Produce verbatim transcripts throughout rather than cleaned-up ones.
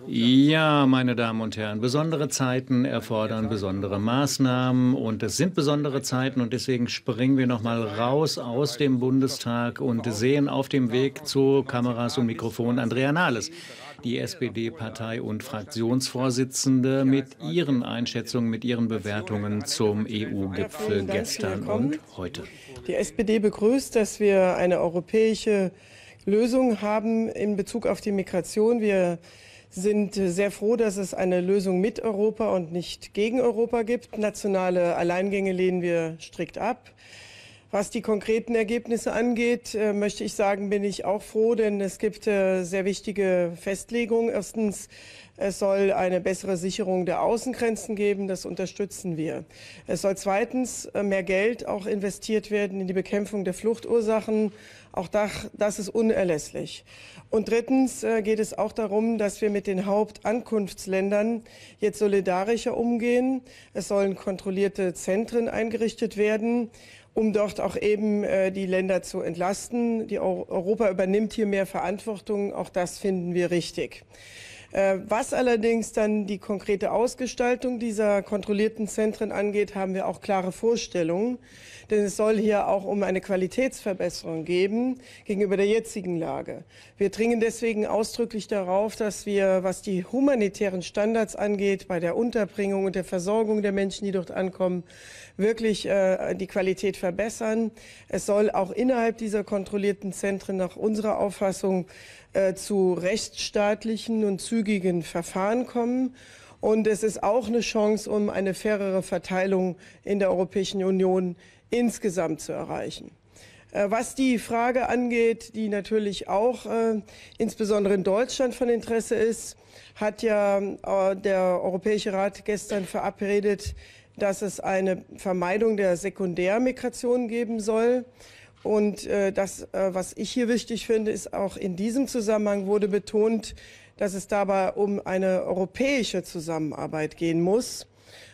Ja, meine Damen und Herren, besondere Zeiten erfordern besondere Maßnahmen und es sind besondere Zeiten und deswegen springen wir noch mal raus aus dem Bundestag und sehen auf dem Weg zu Kameras und Mikrofon Andrea Nahles, die S P D-Partei- und Fraktionsvorsitzende, mit ihren Einschätzungen, mit ihren Bewertungen zum E Ja, U-Gipfel vielen Dank für Ihr gestern Kommen. und heute. Die S P D begrüßt, dass wir eine europäische Lösung haben in Bezug auf die Migration. Wir sind sehr froh, dass es eine Lösung mit Europa und nicht gegen Europa gibt. Nationale Alleingänge lehnen wir strikt ab. Was die konkreten Ergebnisse angeht, äh, möchte ich sagen, bin ich auch froh, denn es gibt äh, sehr wichtige Festlegungen. Erstens, es soll eine bessere Sicherung der Außengrenzen geben, das unterstützen wir. Es soll zweitens äh, mehr Geld auch investiert werden in die Bekämpfung der Fluchtursachen. Auch das, das ist unerlässlich. Und drittens äh, geht es auch darum, dass wir mit den Hauptankunftsländern jetzt solidarischer umgehen. Es sollen kontrollierte Zentren eingerichtet werden, um dort auch eben äh, die Länder zu entlasten. Die Eu- Europa übernimmt hier mehr Verantwortung. Auch das finden wir richtig. Äh, was allerdings dann die konkrete Ausgestaltung dieser kontrollierten Zentren angeht, haben wir auch klare Vorstellungen. Denn es soll hier auch um eine Qualitätsverbesserung geben gegenüber der jetzigen Lage. Wir dringen deswegen ausdrücklich darauf, dass wir, was die humanitären Standards angeht, bei der Unterbringung und der Versorgung der Menschen, die dort ankommen, wirklich äh, die Qualität verbessern. Es soll auch innerhalb dieser kontrollierten Zentren nach unserer Auffassung äh, zu rechtsstaatlichen und zügigen Verfahren kommen. Und es ist auch eine Chance, um eine fairere Verteilung in der Europäischen Union insgesamt zu erreichen. Äh, Was die Frage angeht, die natürlich auch äh, insbesondere in Deutschland von Interesse ist, hat ja äh, der Europäische Rat gestern verabredet, dass es eine Vermeidung der Sekundärmigration geben soll. Und äh, das, äh, was ich hier wichtig finde, ist auch in diesem Zusammenhang wurde betont, dass es dabei um eine europäische Zusammenarbeit gehen muss.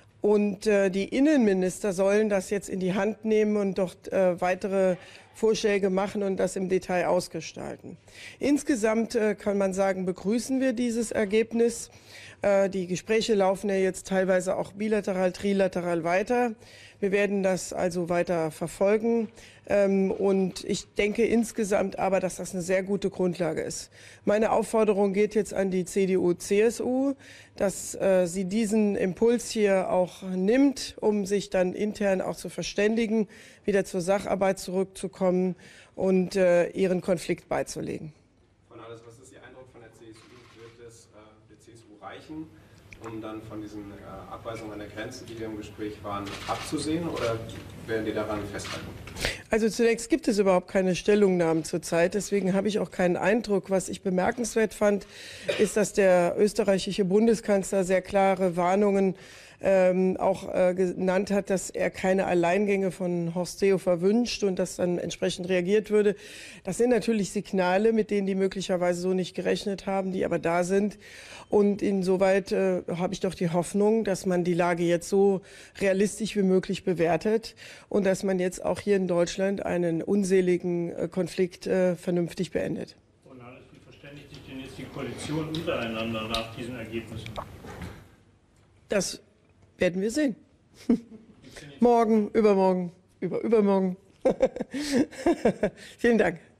Und äh, die Innenminister sollen das jetzt in die Hand nehmen und dort äh, weitere Vorschläge machen und das im Detail ausgestalten. Insgesamt äh, kann man sagen, begrüßen wir dieses Ergebnis. Äh, die Gespräche laufen ja jetzt teilweise auch bilateral, trilateral weiter. Wir werden das also weiter verfolgen. Ähm, und ich denke insgesamt aber, dass das eine sehr gute Grundlage ist. Meine Aufforderung geht jetzt an die C D U C S U, dass äh, sie diesen Impuls hier auch nimmt, um sich dann intern auch zu verständigen, wieder zur Sacharbeit zurückzukommen und äh, ihren Konflikt beizulegen. Von alles, was ist Ihr Eindruck von der C S U? Wird es äh, der C S U reichen, um dann von diesen äh, Abweisungen an der Grenze, die wir im Gespräch waren, abzusehen, oder werden die daran festhalten? Also zunächst gibt es überhaupt keine Stellungnahmen zurzeit. Deswegen habe ich auch keinen Eindruck. Was ich bemerkenswert fand, ist, dass der österreichische Bundeskanzler sehr klare Warnungen ähm, auch äh, genannt hat, dass er keine Alleingänge von Horst Seehofer wünscht und dass dann entsprechend reagiert würde. Das sind natürlich Signale, mit denen die möglicherweise so nicht gerechnet haben, die aber da sind. Und insoweit äh, habe ich doch die Hoffnung, dass man die Lage jetzt so realistisch wie möglich bewertet und dass man jetzt auch hier in Deutschland einen unseligen äh, Konflikt äh, vernünftig beendet. Frau Nahles, wie verständigt sich denn jetzt die Koalition untereinander nach diesen Ergebnissen? Das werden wir sehen. Morgen, übermorgen, über übermorgen. Vielen Dank.